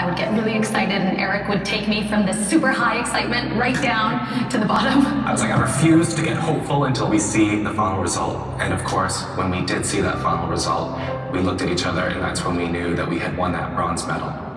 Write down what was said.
I would get really excited and Eric would take me from this super high excitement right down to the bottom. I was like, I refuse to get hopeful until we see the final result. And of course, when we did see that final result, we looked at each other and that's when we knew that we had won that bronze medal.